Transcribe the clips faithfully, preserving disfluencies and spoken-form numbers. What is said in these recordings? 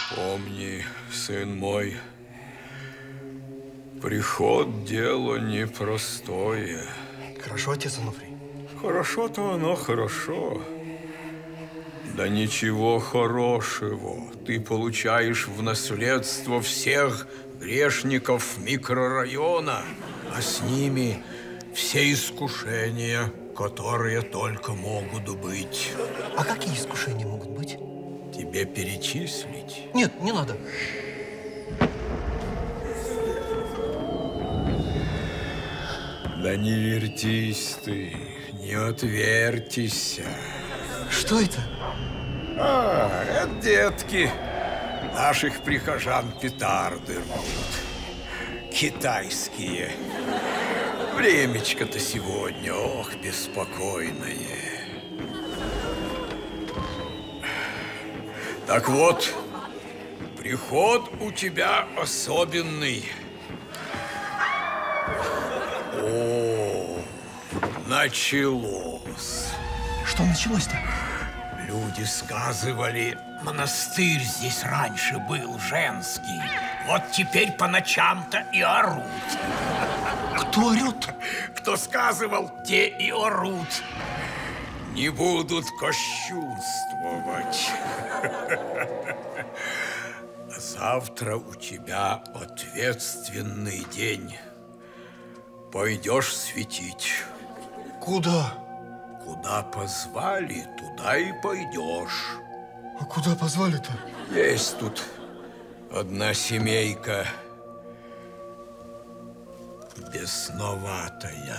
Помни, сын мой, приход – дело непростое. Хорошо, отец Онуфрий? Хорошо-то оно хорошо. Да ничего хорошего. Ты получаешь в наследство всех грешников микрорайона, а с ними все искушения, которые только могут быть. А какие искушения могут быть? Тебе перечислить? Нет, не надо. Да не вертись ты, не отвертися. Что это? А, это детки наших прихожан петарды рвут. Китайские. Времечко-то сегодня, ох, беспокойное. Так вот, приход у тебя особенный. О, началось. Что началось-то? Люди сказывали, монастырь здесь раньше был женский. Вот теперь по ночам-то и орут. Кто орет? Кто сказывал, те и орут. Не будут кощунствовать. Завтра у тебя ответственный день. Пойдешь светить. Куда? Куда позвали, туда и пойдешь. А куда позвали-то? Есть тут одна семейка бесноватая.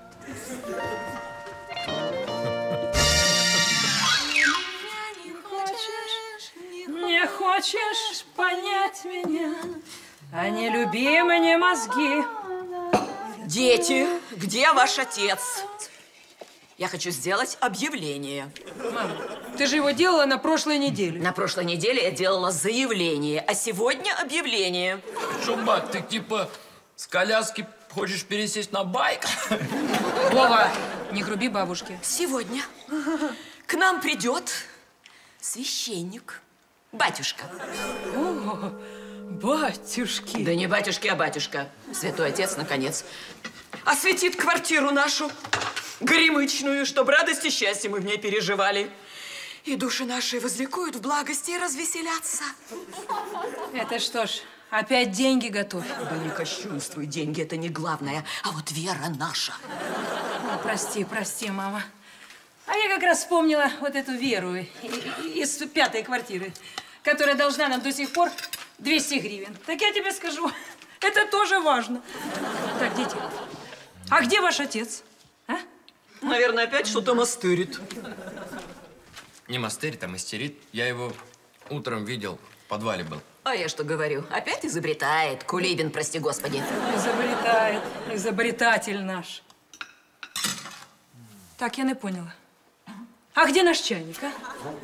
Не хочешь понять меня, а не люби мне мозги. Дети, где ваш отец? Я хочу сделать объявление. Мам, ты же его делала на прошлой неделе. На прошлой неделе я делала заявление, а сегодня объявление. Что, мать, ты типа с коляски хочешь пересесть на байк? Вова, не груби бабушке. Сегодня к нам придет священник, батюшка. О, батюшки. Да не батюшки, а батюшка. Святой отец, наконец, осветит квартиру нашу, горемычную, чтоб радость и счастье мы в ней переживали. И души наши возликуют в благости и развеселятся. Это что ж, опять деньги готовь? Да не кощунствуй, деньги это не главное, а вот вера наша. Ну, прости, прости, мама. А я как раз вспомнила вот эту Веру из пятой квартиры, которая должна нам до сих пор двести гривен. Так я тебе скажу, это тоже важно. Так, дети, а где ваш отец? А? Наверное, опять что-то мастерит. Не мастерит, а мастерит. Я его утром видел, в подвале был. А я что говорю? Опять изобретает. Кулибин, прости господи. Изобретает. Изобретатель наш. Так, я не поняла. А где наш чайник, а?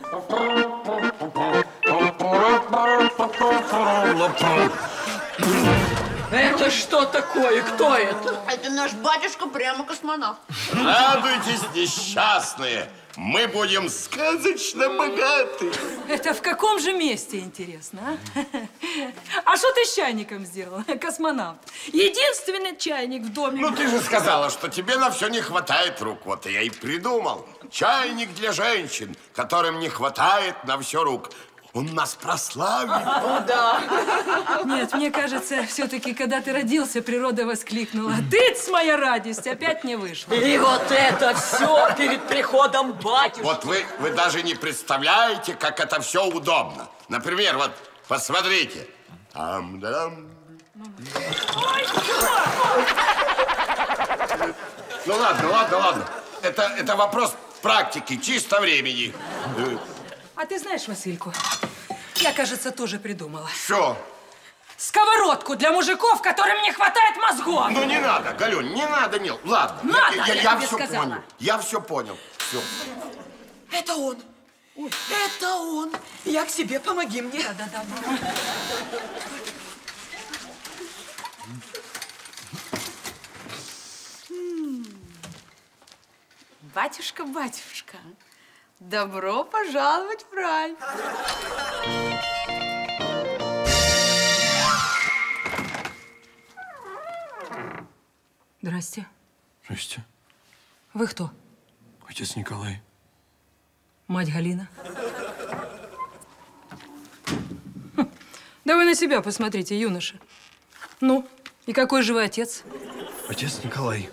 Это что такое? Кто это? Это наш батюшка, прямо космонавт. Радуйтесь, несчастные! Мы будем сказочно богаты. Это в каком же месте, интересно, а? А что ты с чайником сделал, космонавт? Единственный чайник в доме. Ну, ты же сказала, что тебе на все не хватает рук. Вот я и придумал. Чайник для женщин, которым не хватает на все рук. Он нас прославит. О, да. Нет, мне кажется, все-таки, когда ты родился, природа воскликнула. Тыц, моя радость, опять не вышла. И вот это все перед приходом батюшки. Вот вы, вы даже не представляете, как это все удобно. Например, вот, посмотрите. Там-дам. Ну ладно, ладно, ладно. Это, это вопрос практики, чисто времени. А ты знаешь, Васильку, я, кажется, тоже придумала. Что? Сковородку для мужиков, которым не хватает мозгов. Ну не надо, Галюнь, не надо, Нил. Ладно, Надо, я, я, я я тебе все сказала. понял. Я все понял. Все. Это он. Ой. Это он. Я к себе, помоги мне. Да-да-да. Батюшка, батюшка, добро пожаловать в рай. Здрасте. Здрасте. Вы кто? Отец Николай. Мать Галина. Хм. Да вы на себя посмотрите, юноша. Ну, и какой же вы отец? Отец Николай.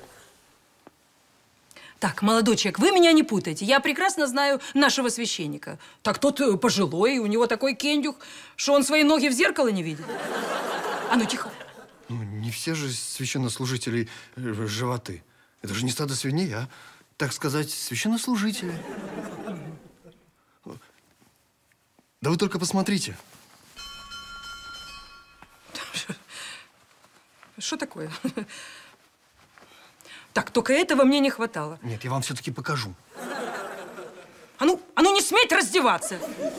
Так, молодой человек, вы меня не путайте. Я прекрасно знаю нашего священника. Так тот пожилой, у него такой кендюх, что он свои ноги в зеркало не видит. А ну, тихо. Ну, не все же священнослужители э, животы. Это же не стадо свиней, а, так сказать, священнослужители. Да вы только посмотрите. Что такое? Так, только этого мне не хватало. Нет, я вам все-таки покажу. А ну, а ну не сметь раздеваться!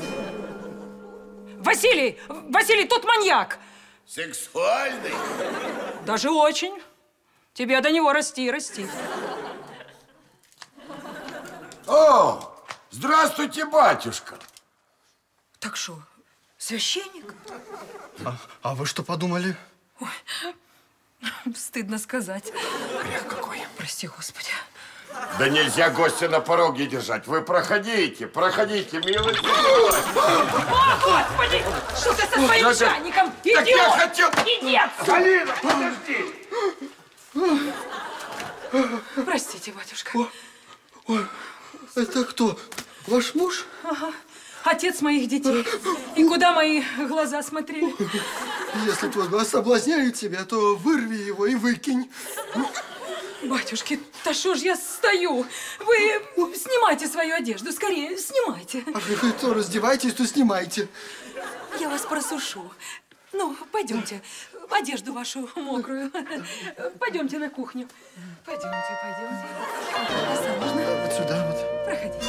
Василий! Василий, тот маньяк! Сексуальный? Даже очень. Тебе до него расти и расти. О, здравствуйте, батюшка. Так что, священник? А, а вы что подумали? Ой, стыдно сказать. Грех какой. Прости, Господи. Да нельзя гостя на пороге держать. Вы проходите, проходите, милый. О, Господи! Что ты со своим Ну, чайником? Так я Идиот! хотел... Иди отсюда! Галина, подожди! Простите, батюшка. О, ой, это кто? Ваш муж? Ага. Отец моих детей. И куда мои глаза смотрели? Если твой глаз соблазняет тебя, то вырви его и выкинь. Батюшки, да что ж я стою? Вы снимайте свою одежду, скорее, снимайте. А вы то раздевайтесь, то снимайте. Я вас просушу. Ну, пойдемте. Одежду вашу мокрую. Пойдемте на кухню. Пойдемте, пойдемте. Осторожно. Вот сюда вот. Проходите.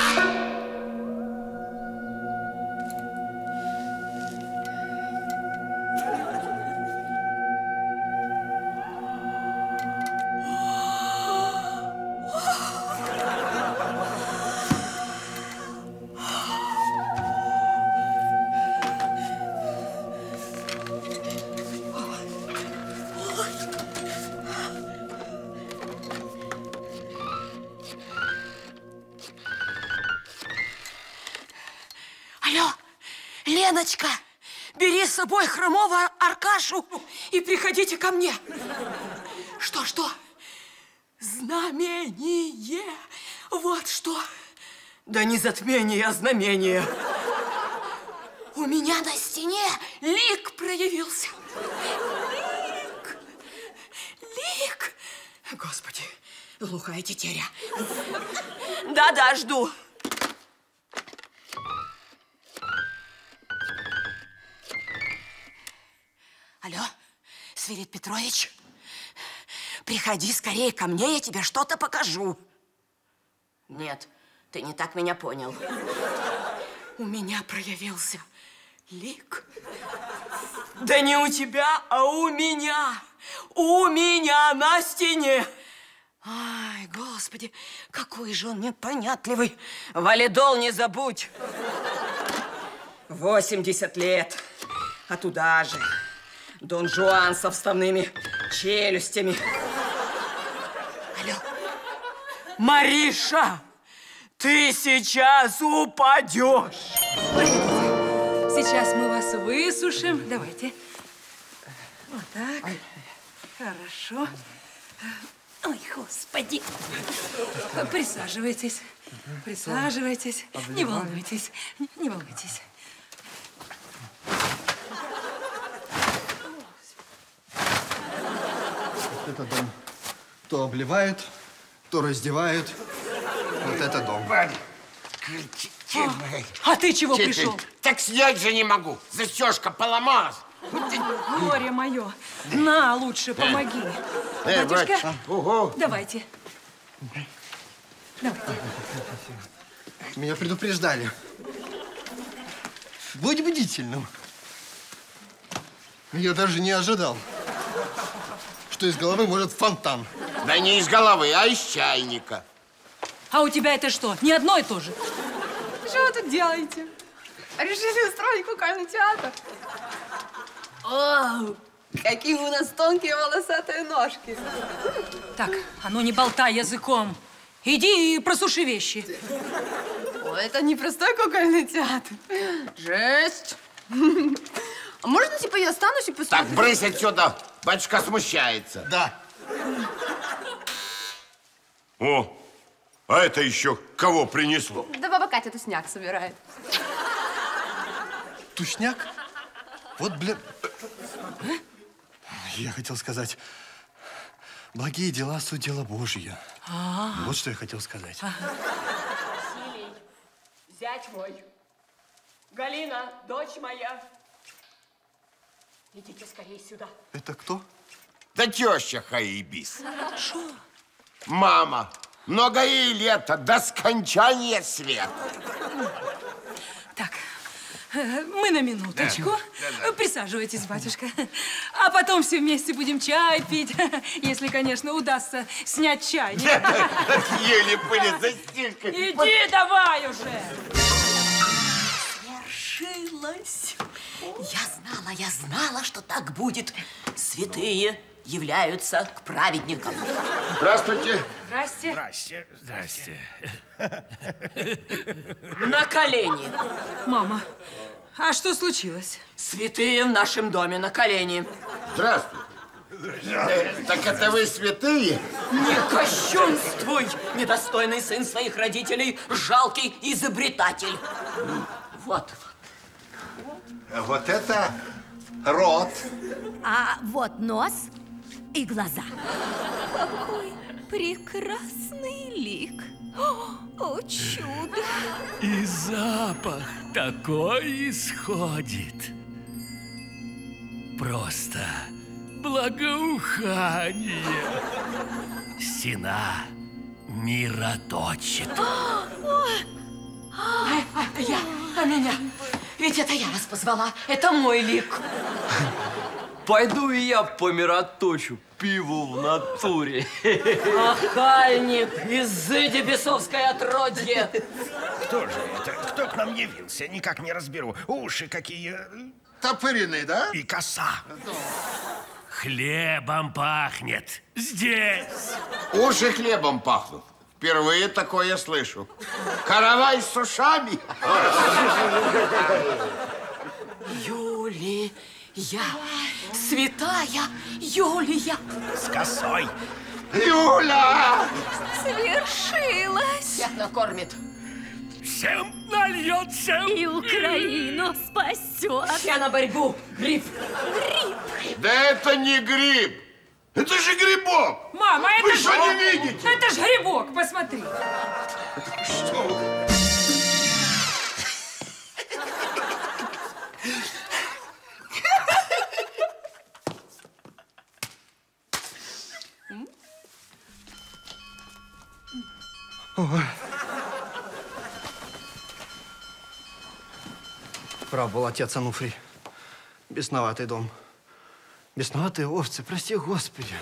Алло, Леночка, бери с собой хромого Аркашу и приходите ко мне. Что, что? Знамение. Вот что. Да не затмение, а знамение. У меня на стене лик проявился. Лик. Лик. Господи, глухая тетеря. Да-да, жду. Алло, Свирид Петрович, приходи скорее ко мне, я тебе что-то покажу. Нет, ты не так меня понял. У меня проявился лик. Да не у тебя, а у меня. У меня на стене. Ай, Господи, какой же он непонятливый. Валидол не забудь. восемьдесят лет, а туда же Дон Жуан со вставными челюстями. Алло, Мариша, ты сейчас упадешь. Сейчас мы вас высушим. Давайте. Вот так. Хорошо. Ой, Господи. Присаживайтесь. Присаживайтесь. Не волнуйтесь. Не волнуйтесь. Это дом. То обливает, то раздевает. Вот это дом. А ты чего пришел? Так снять же не могу. Застежка поломалась. Горе мое. На, лучше помоги. Э, Батюшка, Ого. давайте. Давайте. Меня предупреждали. Будь бдительным. Я даже не ожидал, что из головы может фонтан. Да не из головы, а из чайника. А у тебя это что, не одно и то же? Что вы тут делаете? Решили устроить кукольный театр? О, Какие у нас тонкие волосатые ножки. Так, а ну не болтай языком. Иди и просуши вещи. О, это не простой кукольный театр. Жесть. А можно, типа, я останусь и посмотрю? Так, брысь отсюда. Батюшка смущается. Да. О, а это еще кого принесло? Да баба Катя тусняк собирает. Тушняк? Вот, бля... Я хотел сказать, благие дела – суть дело Божье. А-а-а. Вот что я хотел сказать. Василий, зять мой, Галина, дочь моя, идите скорее сюда. Это кто? Да теща Хаибис. Что? Мама, много ей лета, до скончания света. Так, мы на минуточку. Да. Да, да. Присаживайтесь, батюшка. А потом все вместе будем чай пить, если, конечно, удастся снять чай. Еле были за стенкой. Иди давай уже. Свершилось. Я знала, я знала, что так будет. Святые являются к праведникам. Здравствуйте. Здрасте. Здрасте, здрасте. На колени. Мама, а что случилось? Святые в нашем доме на колени. Здравствуйте. Э, так это вы святые? Не кощунствуй, недостойный сын своих родителей, жалкий изобретатель. Вот. Вот это рот. А вот нос и глаза. Какой прекрасный лик. О, чудо! И запах такой исходит. Просто благоухание. Стена мироточит. А, это я, а меня. Ведь это я вас позвала. Это мой лик. Пойду и я помироточу пиву в натуре. Охальник, изыди бесовское отродье. Кто же это? Кто к нам явился? Никак не разберу. Уши какие. Топыренный, да? И коса. Хлебом пахнет. Здесь. Уши хлебом пахнут. Впервые такое слышу. Каравай с ушами. Юлия, святая Юлия. С косой. Юля! Свершилось! Всех накормит. Всем нальется. И Украину спасет. Все на борьбу. Гриб. Гриб. Да это не гриб. Это же грибок. Мама, это Вы ж... что не видите? Это ж грибок, посмотри. Что вы? Прав был отец Ануфрий. Бесноватый дом. Бесноватые овцы, прости, Господи.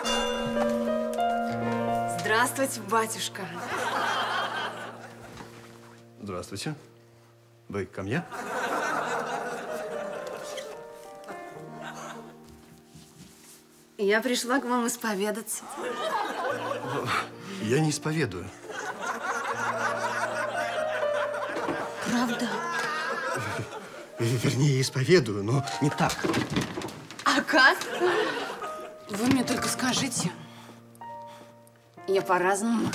Здравствуйте, батюшка. Здравствуйте. Вы ко мне? Я пришла к вам исповедаться. Я не исповедую. Правда? Вернее, исповедую, но не так. А как? Вы мне только скажите. Я по-разному.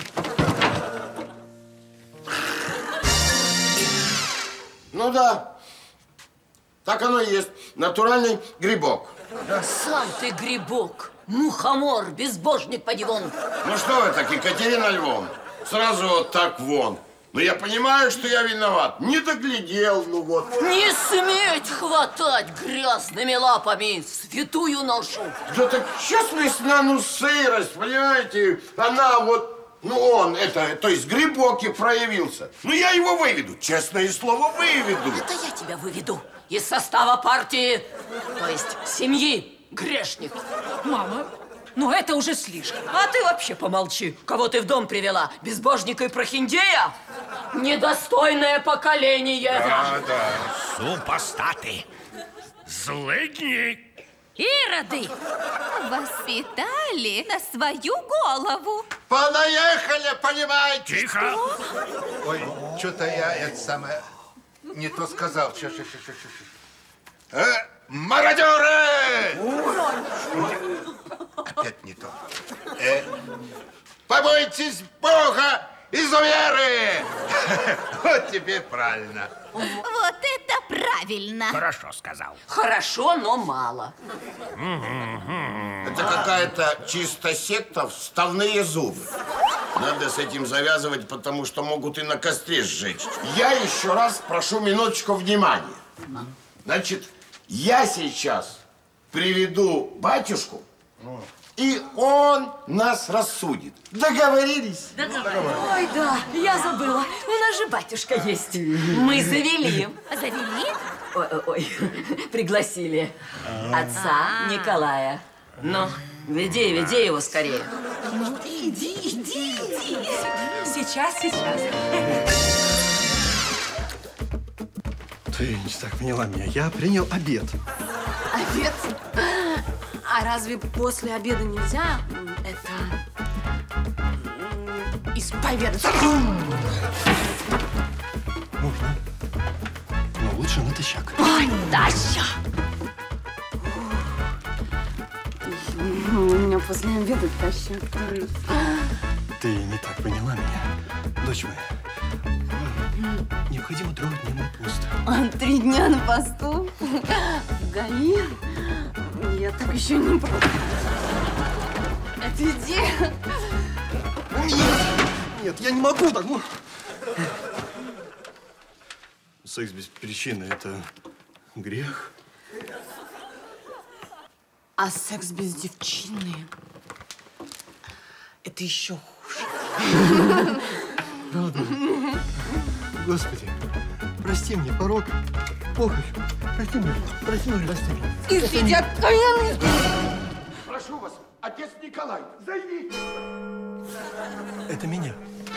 Ну да. Так оно и есть. Натуральный грибок. Сам ты грибок. Мухомор, безбожник, поди вон. Ну что вы так, Екатерина Львовна? Сразу вот так вон. Но я понимаю, что я виноват. Не доглядел, ну вот. Не сметь хватать грязными лапами святую ношу. Да так честная ну сырость, понимаете? Она вот, ну он, это, то есть грибок и проявился. Ну я его выведу, честное слово, выведу. Это я тебя выведу из состава партии, то есть семьи грешник. Мама, ну это уже слишком. А ты вообще помолчи. Кого ты в дом привела? Безбожника и прохиндея? Недостойное поколение. Да, да. Супостаты. Злыдни. Ироды! Воспитали на свою голову. Понаехали, понимаете? Тихо! Ой, что-то я это самое не то сказал. Сейчас, сейчас, сейчас, сейчас. Э, мародеры! Опять не то. Э, побойтесь Бога, изуверы! Вот теперь правильно. Вот это правильно. Хорошо сказал. Хорошо, но мало. Это какая-то чисто секта, вставные зубы. Надо с этим завязывать, потому что могут и на костре сжечь. Я еще раз прошу минуточку внимания. Значит, я сейчас приведу батюшку, и он нас рассудит. Договорились? Ой, да, я забыла. У нас же батюшка есть. Мы завели. Завели? Ой, ой, ой. Пригласили отца Николая. Ну, веди, веди его скорее. Ну, иди, иди, иди. Сейчас, сейчас. Ты не так поняла меня. Я принял обед. Обед? А разве после обеда нельзя м, это м, исповедаться? Можно. Но лучше натощак. Ой, Таща! У меня после обеда тащак. Ты не так поняла меня. Дочь моя, необходимо трехдневный пост. А, три дня на посту? В ГАИ? Я так еще не пробовала. Отведи. Нет, нет, я не могу так. Ну. Секс без причины – это грех. А секс без девчины – это еще хуже. Правда? Господи, прости мне порок, похоть. Прости меня, прости меня, прости меня. И сидят коленные. Прошу вас, отец Николай, зайдите. Это меня.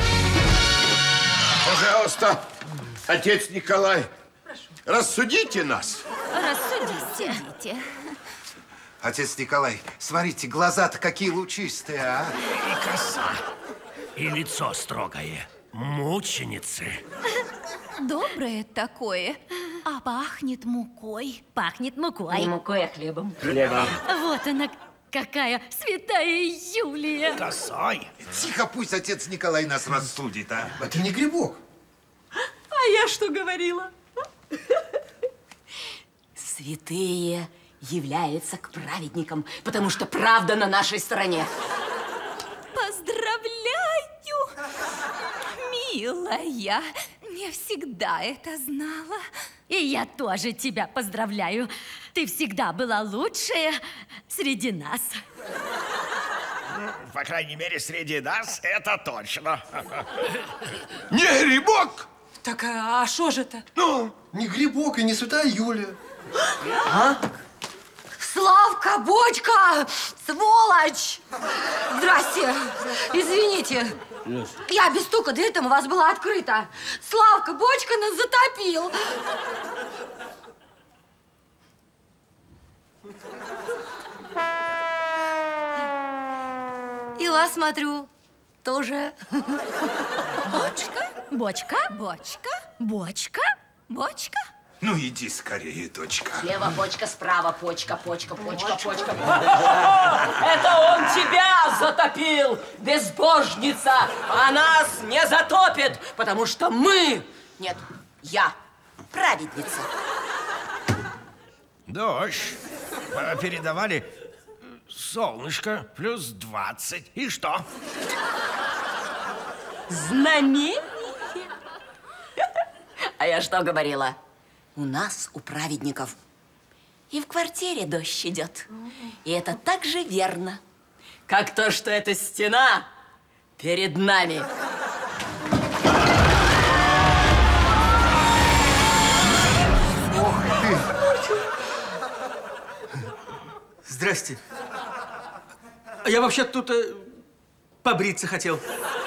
Пожалуйста, отец Николай, рассудите нас. Рассудите. Идите. Отец Николай, смотрите, глаза-то какие лучистые, а? И коса, и лицо строгое. Мученицы. Доброе такое, а пахнет мукой. Пахнет мукой. Не мукой, а хлебом. Вот она какая, святая Юлия. Косой. Тихо, пусть отец Николай нас рассудит, а? Это не грибок. А я что говорила? Святые являются к праведникам, потому что правда на нашей стороне. Поздравляю, милая. Не всегда это знала. И я тоже тебя поздравляю. Ты всегда была лучшая среди нас. По крайней мере, среди нас это точно. Не грибок! Так, а что же это? Ну, не грибок и не святая Юлия. А? Славка, Бочка, сволочь! Здрасте, извините. Я без стука, дверь там у вас была открыта. Славка, Бочка нас затопил. И вас, смотрю, тоже. Бочка, бочка, бочка, бочка, бочка. Ну, иди скорее, дочка. Слева почка, справа почка, почка, почка, почка. Это он тебя затопил, безбожница! А нас не затопит, потому что мы... Нет, я праведница. Дождь. А, передавали солнышко плюс двадцать. И что? Знамение. А я что говорила? У нас, у праведников, и в квартире дождь идет. И это так же верно, как то, что эта стена перед нами. Ох ты! Здрасте. Я вообще тут э, побриться хотел.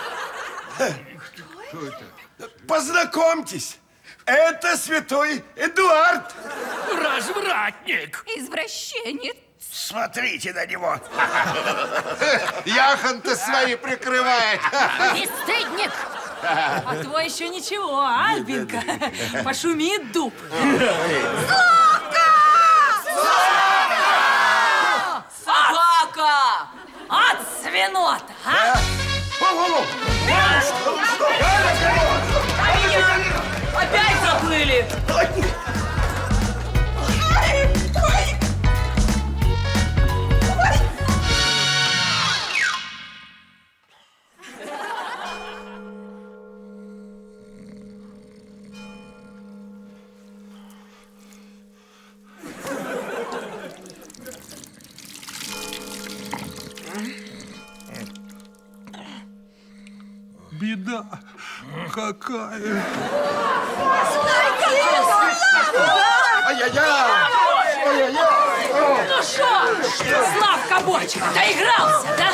Познакомьтесь, это святой Эдуард. Развратник. Извращенец. Смотрите на него. Яхонты свои прикрывает. Бесстыдник! А твой еще ничего, а, Альбинка? Пошумит дуб. Славка! Собака! От свинота, а? Опять заплыли! Беда какая. Ай-яй-яй! Ай-яй-яй! Ну что, Славка Бочка, доигрался, да?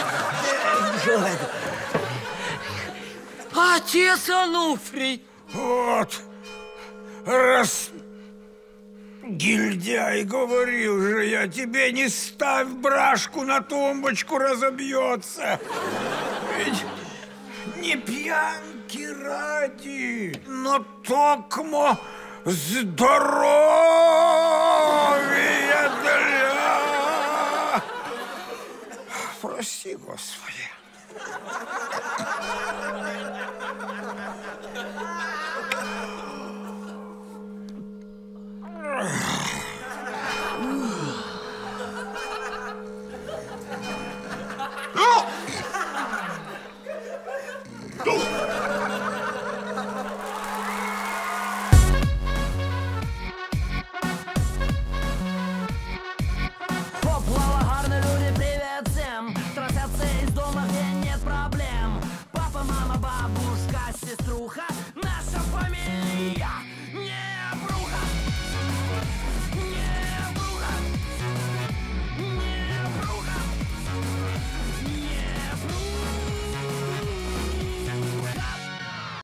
Отец Ануфрий! Вот, раз гильдяй говорил же я тебе, не ставь брашку на тумбочку, разобьется. Ведь не пьянки ради, но токмо здоровья для... Прости, Господи.